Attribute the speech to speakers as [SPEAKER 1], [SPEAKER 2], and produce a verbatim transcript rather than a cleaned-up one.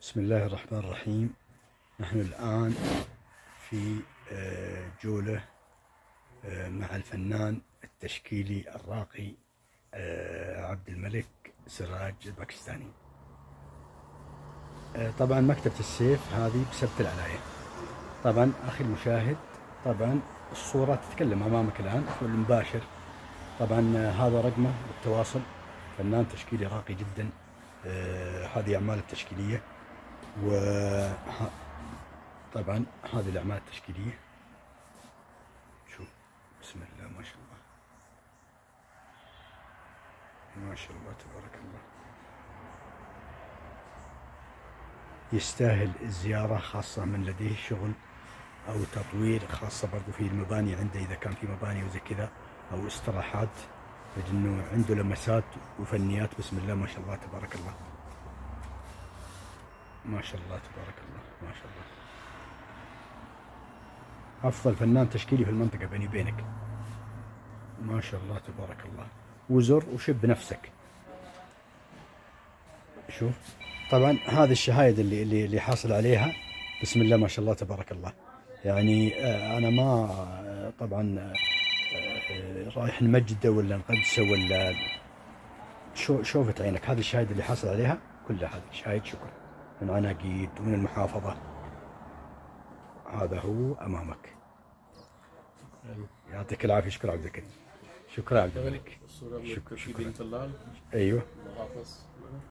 [SPEAKER 1] بسم الله الرحمن الرحيم. نحن الآن في جولة مع الفنان التشكيلي الراقي عبد الملك سراج الباكستاني. طبعا مكتبة السيف هذه بسبت العلاية. طبعا أخي المشاهد، طبعا الصورة تتكلم أمامك الآن والمباشر. طبعا هذا رقمه بالتواصل، فنان تشكيلي راقي جدا. هذه أعمال التشكيلية، و طبعا هذه الأعمال التشكيلية. شوف، بسم الله ما شاء الله ما شاء الله تبارك الله. يستاهل الزيارة، خاصة من لديه شغل أو تطوير، خاصة برضو في المباني عنده، إذا كان في مباني وزي كذا أو استراحات، لأنه عنده لمسات وفنيات. بسم الله ما شاء الله تبارك الله ما شاء الله تبارك الله ما شاء الله. أفضل فنان تشكيلي في المنطقة بيني وبينك، ما شاء الله تبارك الله. وزر وشب نفسك. شوف طبعا هذه الشهايد اللي اللي اللي حاصل عليها، بسم الله ما شاء الله تبارك الله. يعني أنا ما طبعا رايح نمجده ولا نقدسه ولا شو شوفت عينك. هذه الشهايد اللي حاصل عليها كلها، هذه شهايد شكر من عناقيد ومن المحافظة. هذا هو أمامك. يعطيك العافية. شكرا عبد الكريم. شكرا عبد الملك.
[SPEAKER 2] شكرا. ايوه.